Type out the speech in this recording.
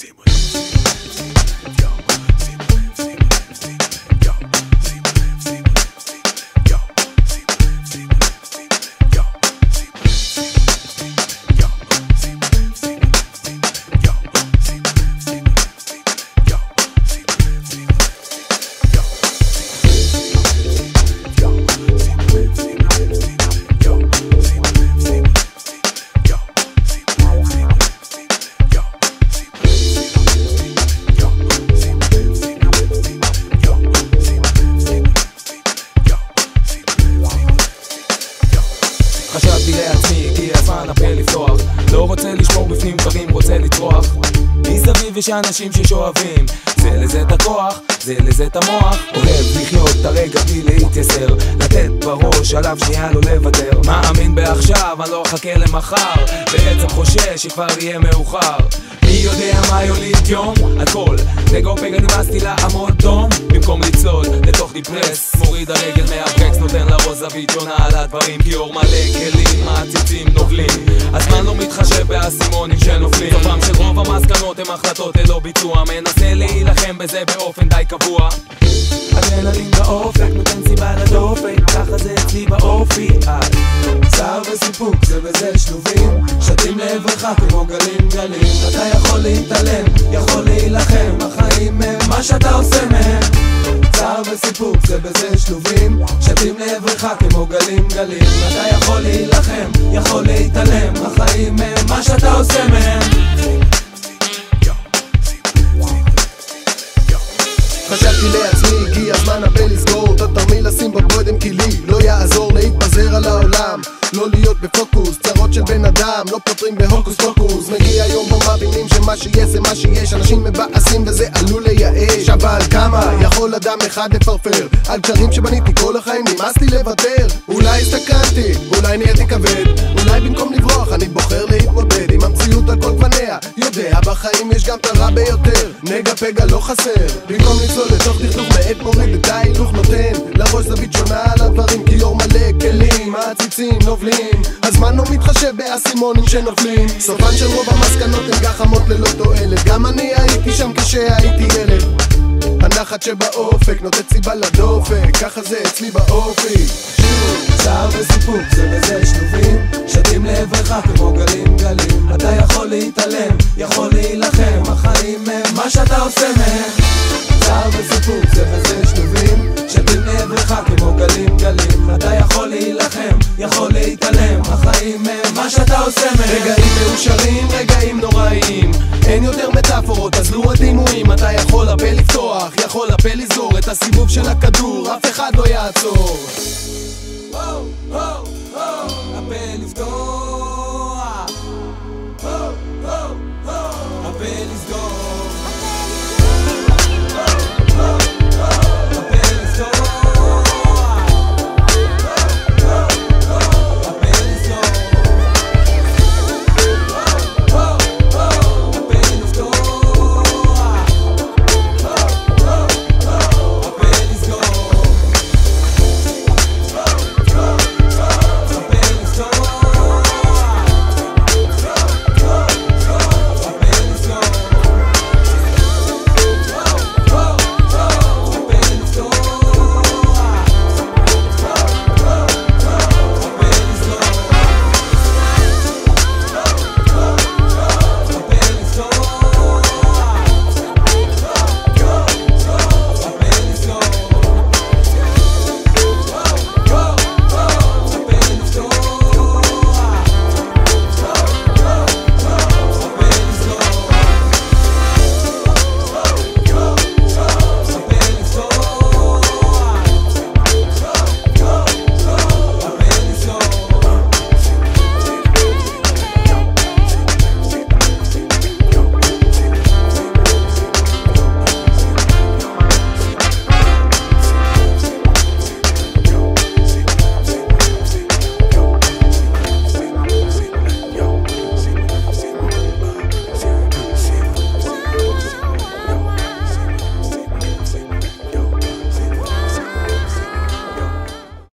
חשבתי לעצמי, הגיע הזמן הפה לפתוח. לא רוצה לשמור בפנים דברים, רוצה לטרוח. מסביב יש אנשים ששואבים, זה לזה את הכוח, זה לזה את המוח. אוהב לחיות את הרגע בלי להתייסר, לתת בראש עליו שנייה לא לוותר. מאמין בעכשיו, אני לא אחכה למחר, בעצם חושש שכבר יהיה מאוחר. מי יודע מה יוליד יום? הכל נגו פגע נמאסתי לעמוד דום. במקום לצלול לתוך דיפרס, מוריד הרגל מהברקס, נותן לראש זווית שונה על הדברים. כי אור מלא כלים, מעציצים נובלים, הזמן לא מתחשב באסימונים שנופלים. סופם של רוב המסקנות הם החלטות ללא ביצוע, מנסה להילחם בזה באופן די קבוע. אדרנלין באופק, נותן סיבה לדופק, ככה זה אצלי באופי. צער וסיפוק זה בזה שלובים, שתים לעברך כמו גלים גלים. אתה יכול להתעלם, יכול להילחם, החיים הם מה שאתה עושה מהם. צער וסיפוק זה בזה שלובים, שתים לעברך כמו גלים גלים. אתה יכול להילחם, יכול להתעלם, החיים הם מה שאתה עושה מהם. חשבתי לעצמי, הגיע הזמן הפה לסגור את התרמיל, לשים בבודם כי לי לא יעזור להתפזר על העולם, לא להיות בפוקוס. צרות של בן אדם לא פותרים בהוקוס פוקוס. מגיע יום בו מבינים שמה שיש זה מה שיש, אנשים מבאסים וזה עלול לייאש. אבל כמה יכול אדם אחד לפרפר על קשרים שבניתי כל החיים, נמאס לי לוותר. אולי הסתכלתי, אולי נהייתי כבד, אולי במקום לברוח אני בוחר להתמודד עם המציאות על כל גווניה. יודע בחיים יש גם את הרע ביותר, נגע פגע לא חסר. במקום לצלול לתוך דכדוך מעט מוריד את ההילוך, נותן לראש זווית שונה על הדברים. כי אור מלא כלים, מעציצים נובלים, הזמן לא מתחשב באסימונים שנופלים. סופן של רוב המסקנות הן גחמות ללא תועלת, גם אני הייתי שם כשהייתי ילד. הנחת שבאופק נותנת סיבה לדופק, ככה זה אצלי באופי. צער וסיפוק זה בזה שלובים, שתים לעברך כמו גלים גלים. אתה יכול להתעלם, יכול להילחם, החיים הם מה שאתה עושה מהם. צער וסיפוק זה בזה שלובים, שתים לעברך כמו גלים גלים. אתה יכול להילחם, יכול להתעלם, החיים הם מה שאתה עושה מהם. רגעים מאושרים, רגעים נוראים, אין יותר מטאפורות, אז לו הדימויים. אתה יכול הפה לפתוח, יכול הפה לסגור את הסיבוב של הכדור, אף אחד לא יעצור.